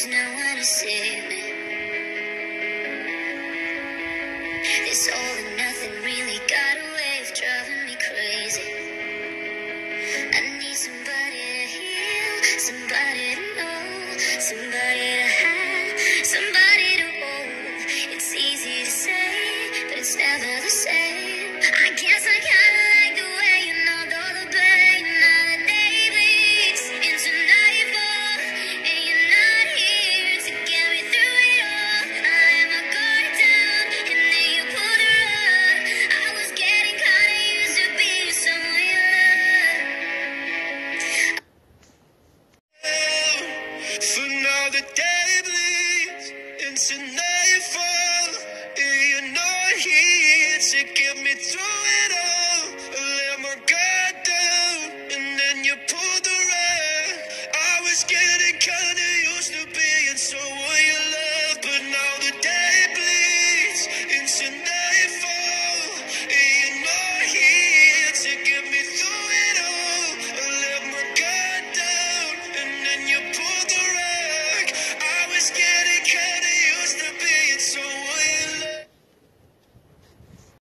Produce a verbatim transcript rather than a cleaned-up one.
there's no one to save me. This all and nothing really got a way of driving me crazy. I need somebody to heal, somebody to know, somebody to have, somebody to hold. It's easy to say, but it's never the same. I guess I kinda like the way you know all the pain. Now the day bleeds into nightfall, and you're not here to get me through it all. I let my guard down, and then you pulled the rug. I was getting kinda used to being someone you love. For now the day bleeds into nightfall, and you're not here to get me through it all. I let my guard down, and then you pulled the rug. I was getting kinda